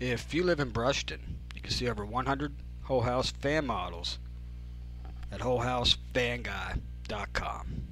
If you live in Brushton, you can see over 100 Whole House fan models at WholeHouseFanGuy.com.